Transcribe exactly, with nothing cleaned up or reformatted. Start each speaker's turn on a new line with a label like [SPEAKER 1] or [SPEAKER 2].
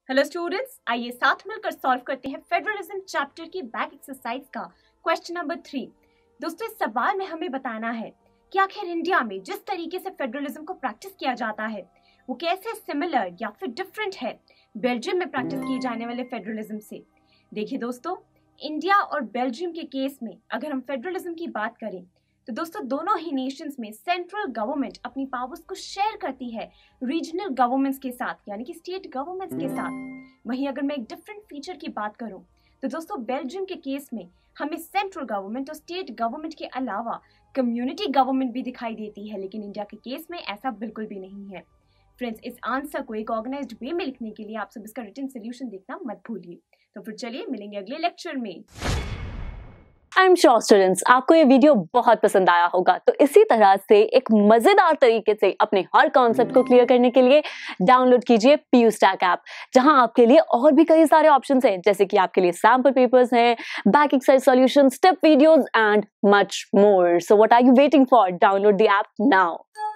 [SPEAKER 1] Hello students, आइए साथ मिलकर सॉल्व करते हैं फेडरलिज्म चैप्टर की बैक एक्सरसाइज का क्वेश्चन नंबर थ्री। दोस्तों, इस सवाल में हमें बताना है कि आखिर इंडिया में जिस तरीके से फेडरलिज्म को प्रैक्टिस किया जाता है वो कैसे सिमिलर या फिर डिफरेंट है बेल्जियम में प्रैक्टिस किए जाने वाले फेडरलिज्म से। देखिए दोस्तों, इंडिया और बेल्जियम के केस में अगर हम फेडरलिज्म की बात करें तो दोस्तों दोनों ही नेशंस में सेंट्रल गवर्नमेंट अपनी पावर्स को शेयर करती है रीजनल गवर्नमेंट्स के साथ, यानी कि स्टेट गवर्नमेंट्स के साथ। वहीं अगर मैं एक डिफरेंट फीचर की बात करूं तो दोस्तों बेल्जियम के केस में हमें सेंट्रल गवर्नमेंट और स्टेट गवर्नमेंट के अलावा कम्युनिटी गवर्नमेंट भी दिखाई देती है, लेकिन इंडिया के केस में ऐसा बिल्कुल भी नहीं है। फ्रेंड्स, इस आंसर को एक ऑर्गेनाइज्ड वे में लिखने के लिए आप सब इसका रिटन सोल्यूशन देखना मत भूलिए। तो फिर चलिए मिलेंगे अगले लेक्चर में।
[SPEAKER 2] आई एम श्योर स्टूडेंट्स, आपको ये वीडियो बहुत पसंद आया होगा। तो इसी तरह से एक मजेदार तरीके से अपने हर कॉन्सेप्ट को क्लियर करने के लिए डाउनलोड कीजिए पीयू स्टैक ऐप, जहां आपके लिए और भी कई सारे ऑप्शंस हैं, जैसे कि आपके लिए सैंपल पेपर्स हैं, back exercise solution, step videos and much more. So what are you waiting for? Download the app now.